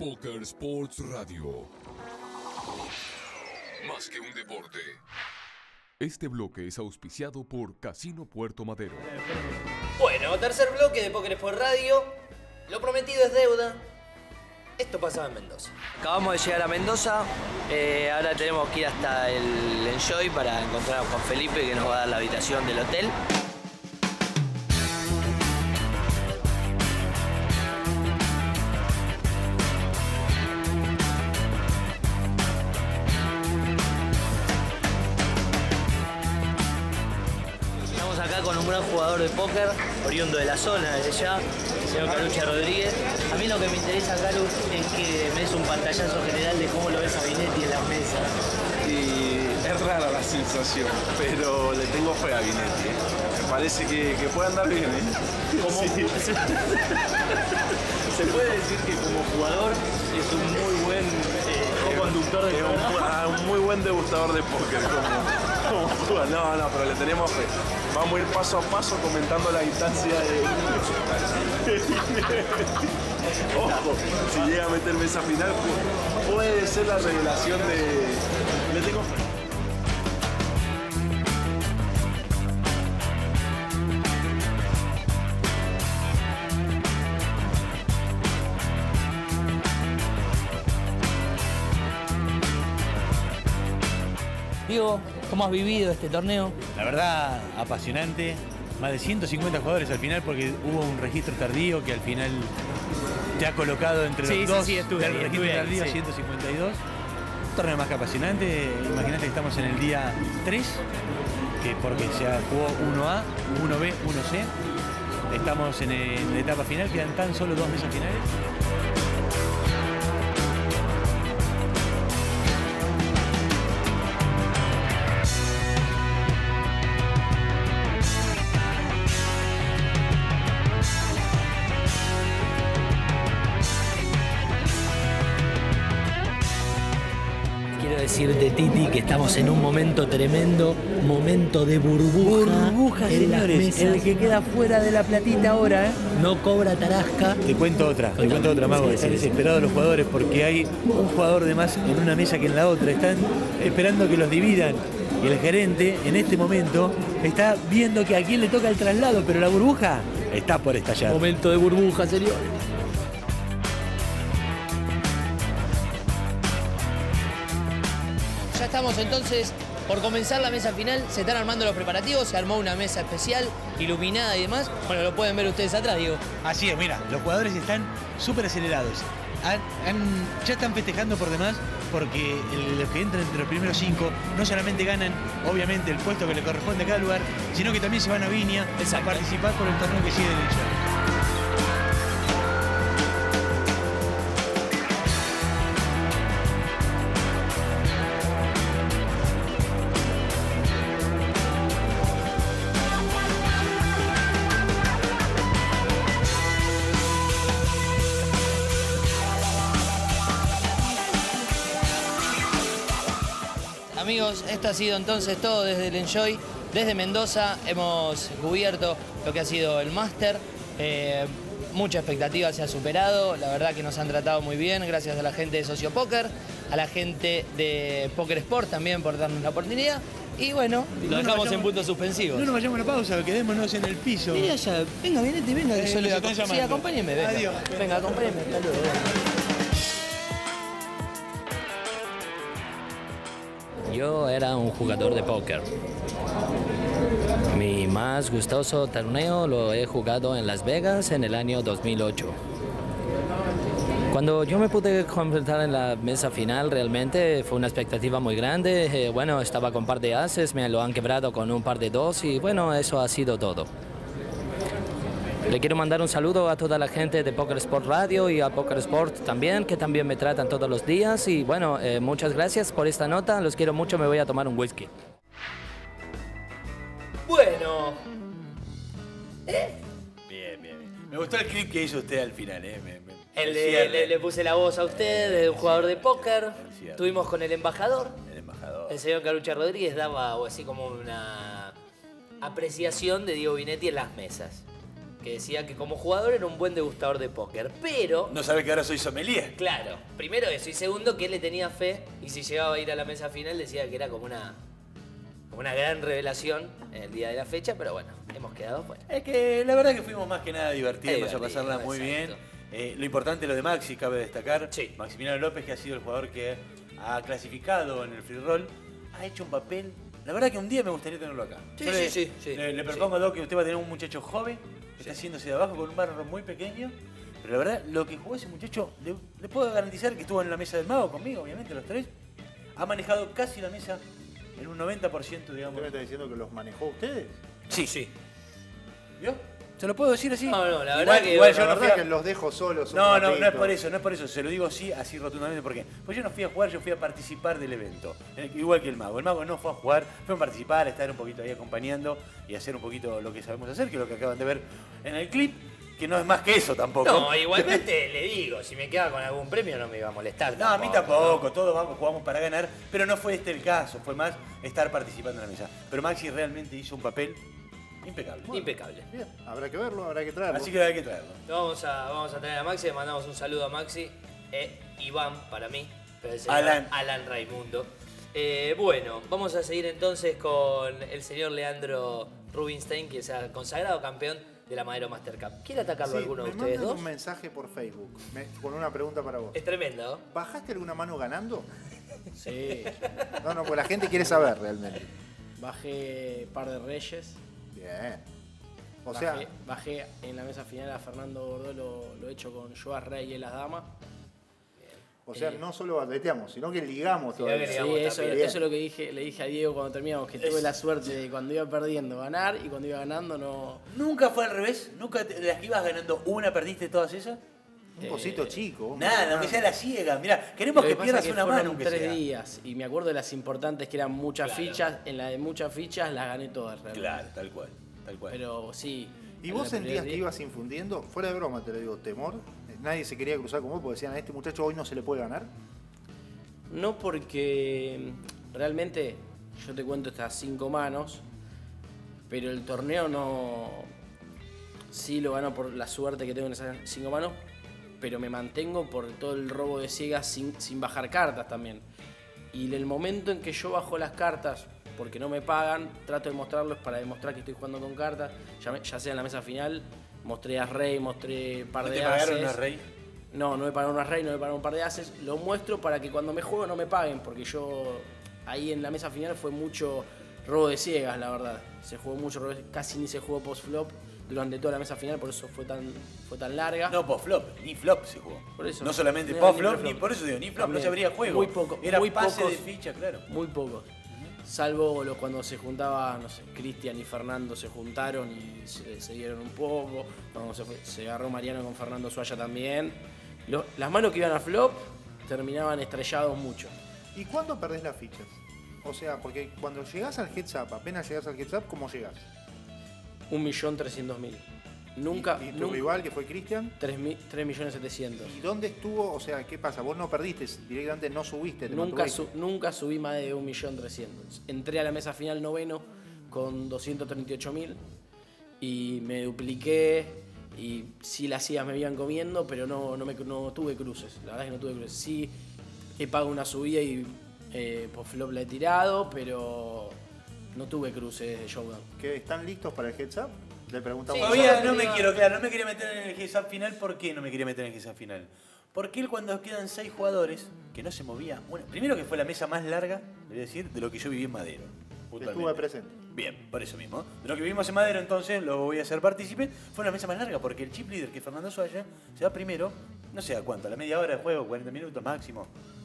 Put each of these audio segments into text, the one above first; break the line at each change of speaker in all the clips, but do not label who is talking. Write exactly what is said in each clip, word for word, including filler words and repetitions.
Poker Sports Radio. Más que un deporte. Este bloque es auspiciado por Casino Puerto Madero.
Bueno, tercer bloque de Poker Sports Radio. Lo prometido es deuda. Esto pasaba en Mendoza. Acabamos de llegar a Mendoza. Eh, ahora tenemos que ir hasta el Enjoy para encontrarnos con Felipe, que nos va a dar la habitación del hotel. Estamos acá con un gran jugador de póker, oriundo de la zona, desde ya, el señor Carucha Rodríguez. A mí lo que me interesa, Caru, es que me des un pantallazo general de cómo lo ves a Vinetti en las mesas.
Y es rara la sensación, pero le tengo fe a Vinetti. Me parece que, que puede andar bien, ¿eh?
Como,
Sí.
se puede decir que como jugador es un muy buen eh, co-conductor de
Es un,
programa.
un muy buen degustador de póker como, como jugador. No, no, pero le tenemos fe. Vamos a ir paso a paso comentando la distancia de... Ojo, si llega a meter mesa final, puede ser la revelación de... Le tengo fe.
Diego, ¿cómo has vivido este torneo?
La verdad, apasionante. Más de ciento cincuenta jugadores al final porque hubo un registro tardío que al final te ha colocado entre
Sí,
los
sí,
dos
sí, estuve
del
ahí,
registro
estuve ahí,
tardío,
sí.
ciento cincuenta y dos. Un torneo más que apasionante. Imagínate que estamos en el día tres, que porque se jugó uno A, uno B, uno C. Estamos en, el- en la etapa final, quedan tan solo dos mesas finales.
Quiero decirte, Titi, que estamos en un momento tremendo, momento de burbuja.
Burbuja,
en las
señores.
mesas.
El que queda fuera de la platita ahora, ¿eh?
No cobra tarasca.
Te cuento otra, te cuento otra, Mago.
Sí,
Están
sí, sí.
desesperados los jugadores porque hay un jugador de más en una mesa que en la otra. Están esperando que los dividan. Y el gerente, en este momento, está viendo que a quién le toca el traslado, pero la burbuja está por estallar.
Momento de burbuja, señor. Ya estamos entonces por comenzar la mesa final. Se están armando los preparativos. Se armó una mesa especial, iluminada y demás. Bueno, lo pueden ver ustedes atrás, Diego.
Así es, mira, los jugadores están súper acelerados. Han- han- ya están festejando por demás porque el- los que entran entre los primeros cinco no solamente ganan, obviamente, el puesto que le corresponde a cada lugar, sino que también se van a Viña
Exacto.
a participar por el torneo que sigue del Enjoy.
Amigos, esto ha sido entonces todo desde el Enjoy. Desde Mendoza hemos cubierto lo que ha sido el Máster. Eh, mucha expectativa se ha superado. La verdad que nos han tratado muy bien, gracias a la gente de Socio Póker, a la gente de Poker Sport también por darnos la oportunidad. Y bueno, lo
No nos
dejamos en
vayamos-
puntos suspensivos.
No nos vayamos a la pausa, quedémonos en el piso.
Mira allá, venga, Vinetti, venga, que
Eh,
yo le voy a
nos están
Sí,
llamando.
acompáñeme, venga.
Adiós.
Venga, acompáñeme, hasta luego. Yo era un jugador de póker. Mi más gustoso torneo lo he jugado en Las Vegas en el año dos mil ocho. Cuando yo me pude completar en la mesa final, realmente fue una expectativa muy grande. Eh, bueno, estaba con un par de ases, me lo han quebrado con un par de dos y bueno, eso ha sido todo. Le quiero mandar un saludo a toda la gente de Poker Sport Radio y a Poker Sport también, que también me tratan todos los días. Y bueno, eh, muchas gracias por esta nota. Los quiero mucho, me voy a tomar un whisky. Bueno.
Bien, bien, bien. Me gustó el clip que hizo usted al final, ¿eh? Me- me-
El
el
de-
cierre.
le, le puse la voz a usted, de un jugador de póker.
El cierre.
Estuvimos con el embajador.
El embajador.
El señor Carucha Rodríguez daba así como una apreciación de Diego Vinetti en las mesas. que decía que como jugador era un buen degustador de póker, pero...
No sabe que ahora soy sommelier.
Claro, primero eso, y segundo que él le tenía fe, y si llegaba a ir a la mesa final decía que era como una, como una gran revelación en el día de la fecha, pero bueno, hemos quedado fuera.
Es que la verdad que fuimos más que nada divertidos, vamos a
divertido,
pasarla muy
exacto.
bien. Eh, lo importante es lo de Maxi, cabe destacar.
Sí.
Maximiliano López, que ha sido el jugador que ha clasificado en el free roll, ha hecho un papel. La verdad que un día me gustaría tenerlo acá.
Sí,
Yo
sí,
le,
sí, sí,
le, le
sí.
propongo a Doc que usted va a tener un muchacho joven, que
Sí.
está haciéndose de abajo con un barro muy pequeño. Pero la verdad, lo que jugó ese muchacho, le, le puedo garantizar que estuvo en la mesa del mago conmigo, obviamente, los tres. Ha manejado casi la mesa en un noventa por ciento, digamos.
¿Usted me está diciendo que los manejó ustedes?
Sí.
Sí.
¿Vio? ¿Se lo puedo decir así?
No, no, la
Igual-
verdad que-
igual
La
yo no
verdad
fui a-
que los dejo solos. un
No, no, no es
ratito.
por eso, no es por eso. Se lo digo así, así rotundamente. ¿Por qué? Pues yo no fui a jugar, yo fui a participar del evento. Eh, Igual que el mago. El mago no fue a jugar, fue a participar, a estar un poquito ahí acompañando y hacer un poquito lo que sabemos hacer, que es lo que acaban de ver en el clip, que no es más que eso tampoco.
No, igualmente le digo, si me quedaba con algún premio no me iba a molestar.
No, a mí tampoco, todos vamos, jugamos para ganar, pero no fue este el caso, fue más estar participando en la mesa. Pero Maxi realmente hizo un papel impecable.
¿no? Impecable.
Bien, habrá que verlo, habrá que traerlo.
Así que hay que traerlo.
Vamos a, vamos a traer a Maxi, le mandamos un saludo a Maxi. Eh, Iván para mí, pero el señor
Alan.
Alan Raimundo. Eh, bueno, vamos a seguir entonces con el señor Leandro Rubinstein, que se ha consagrado campeón de la Madero Master Cup. ¿Quiere atacarlo
Sí,
alguno de
me
ustedes
mandan
dos?
un mensaje por Facebook me- con una pregunta para vos.
Es tremendo, ¿no?
¿Bajaste alguna mano ganando?
Sí,
No, no, pues la gente quiere saber realmente.
bajé par de reyes.
Bien. O
bajé,
sea,
bajé en la mesa final a Fernando Bordó, lo, lo he hecho con Joas Rey y las damas.
o sea,
eh,
no solo atleteamos, sino que ligamos
Sí,
todavía.
que
Sí,
ligamos
eso,
también.
eso es lo que dije, le dije a Diego cuando terminamos, que tuve la suerte de cuando iba perdiendo ganar y cuando iba ganando no...
¿Nunca fue al revés? ¿Nunca te- de las que ibas ganando una perdiste todas esas?
Un cosito chico.
Nada, aunque sea la ciega. Mirá, queremos
Lo
que,
pasa
pierdas
es que
una
fueron
mano, aunque
tres
sea.
días y me acuerdo de las importantes que eran muchas
Claro.
fichas, en la de muchas fichas las gané todas realmente.
Claro, tal cual, tal cual.
Pero sí.
¿Y
en
vos
la
sentías
primer
que
día-
ibas infundiendo, fuera de broma te lo digo, temor? Nadie se quería cruzar con vos porque decían, a este muchacho hoy no se le puede ganar.
No, porque realmente yo te cuento estas cinco manos, pero el torneo no. Sí lo gano por la suerte que tengo en esas cinco manos, pero me mantengo por todo el robo de ciegas sin, sin bajar cartas también. Y en el momento en que yo bajo las cartas porque no me pagan, trato de mostrarlos para demostrar que estoy jugando con cartas, ya, me- ya sea en la mesa final, mostré a Rey, mostré par
¿No
de
te pagaron
ases.
una rey?
No, no me pagaron una rey, no me pagaron un par de ases. Lo muestro para que cuando me juego no me paguen, porque yo ahí en la mesa final fue mucho robo de ciegas, la verdad. Se jugó mucho, robo de- casi ni se jugó post-flop durante toda la mesa final, por eso fue tan, fue tan larga.
No, post-flop, ni flop se jugó.
Por eso.
No solamente
No,
post-flop,
ni
ni,
pre-flop.
por eso digo, ni flop, no
También.
se abría juego.
Muy poco,
Era
muy
pase
pocos.
de ficha, claro.
Muy pocos. Salvo los cuando se juntaba, no sé, Cristian y Fernando se juntaron y se, se dieron un poco. Cuando se, fue- se agarró Mariano con Fernando Suaya también. Lo- las manos que iban a flop terminaban estrellados mucho.
¿Y cuándo perdés las fichas? O sea, porque cuando llegás al heads up, apenas llegás al heads up, ¿cómo llegás?
Un millón trescientos mil. Nunca,
¿Y, y tu
nunca
rival, que fue Cristian?
tres, mi- tres millones setecientos.
¿Y dónde estuvo? O sea, ¿qué pasa? Vos no perdiste, directamente no subiste. Te
Nunca,
mantuviste.
su- nunca subí más de un millón trescientos. Entré a la mesa final noveno con doscientos treinta y ocho mil y me dupliqué y sí las sillas me iban comiendo, pero no, no, me, no tuve cruces. La verdad es que no tuve cruces. Sí he pagado una subida y eh, por flop la he tirado, pero no tuve cruces de showdown.
¿Que están listos para el heads up? Le preguntamos.
Sí,
a-
Todavía
yo
no me
digo-
quiero, claro, no me quería meter en el G S A P final. ¿Por qué no me quería meter en el G S A P final? Porque él cuando quedan seis jugadores, que no se movía, bueno, primero que fue la mesa más larga, le voy a decir, de lo que yo viví en Madero. puntualmente.
Estuve presente.
Bien, por eso mismo. De lo que vivimos en Madero, entonces, lo voy a hacer partícipe. Fue una mesa más larga, porque el chip leader, que es Fernando Suaya, se va primero, no sé a cuánto, a la media hora de juego, cuarenta minutos máximo.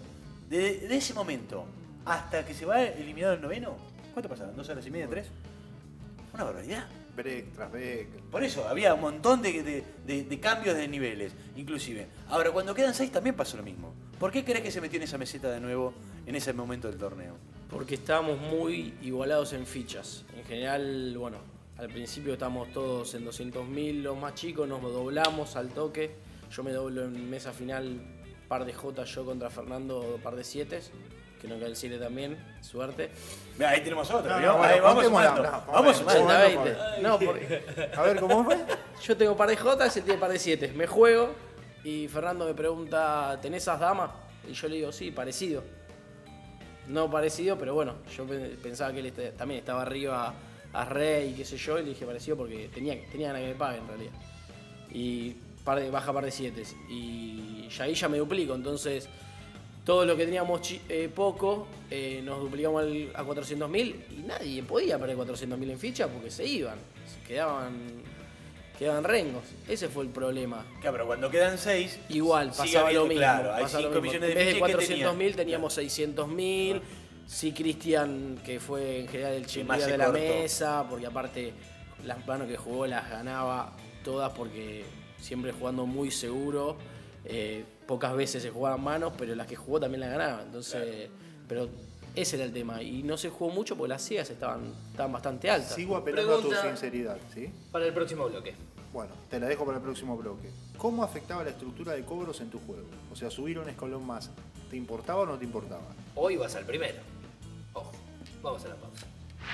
De, de ese momento hasta que se va eliminado el noveno, ¿cuánto pasaron? ¿Dos horas y media, tres? Una barbaridad.
Break tras break.
Por eso, había un montón de, de- de- de cambios de niveles, inclusive. Ahora, cuando quedan seis también pasó lo mismo. ¿Por qué crees que se metió en esa meseta de nuevo en ese momento del torneo?
Porque estábamos muy igualados en fichas. En general, bueno, al principio estábamos todos en doscientos mil, los más chicos, nos doblamos al toque. Yo me doblo en mesa final, par de J yo contra Fernando, par de siete, que no cae el siete también, suerte.
Mirá, ahí tenemos otro,
No,
¿vio?
no, bueno,
Ahí vamos
contémosla,
sumando.
no,
Vamos
bueno,
sumando.
bueno.
ochenta veinte. No, porque
A ver, ¿cómo fue?
yo tengo par de Jotas, él tiene par de siete. Me juego y Fernando me pregunta, ¿tenés esas damas? Y yo le digo, sí, parecido. No parecido, pero bueno, yo pensaba que él este, también estaba arriba a Rey y qué sé yo, y le dije parecido porque tenía, tenía ganas que me paguen en realidad. Y par de, baja par de siete. Y ya ahí ya me duplico, entonces todo lo que teníamos eh, poco, eh, nos duplicamos al, a cuatrocientos mil y nadie podía perder cuatrocientos mil en ficha porque se iban, se quedaban, quedaban rengos. Ese fue el problema.
Claro, pero cuando quedan seis,
igual pasaba lo mismo.
Claro, hay
pasaba
cinco
lo mismo.
millones de
En vez de
fichas,
cuatrocientos mil
¿qué
teníamos
claro.
seiscientos mil.
Ah.
Sí, Cristian, que fue en general el
más
chingüía
se
de la
cortó.
mesa, porque aparte las manos que jugó las ganaba todas porque siempre jugando muy seguro. Eh, pocas veces se jugaban manos, pero las que jugó también las ganaba. Entonces, claro. Pero ese era el tema. Y no se jugó mucho porque las ciegas estaban, estaban bastante altas.
Sigo apelando
Pregunta
a tu sinceridad, ¿sí?
Para el próximo bloque.
Bueno, te la dejo para el próximo bloque. ¿Cómo afectaba la estructura de cobros en tu juego? O sea, subir un escalón más, ¿te importaba o no te importaba?
Hoy vas al primero. Ojo, vamos a la pausa.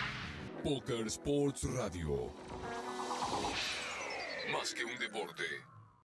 Poker Sports Radio. Más que un deporte.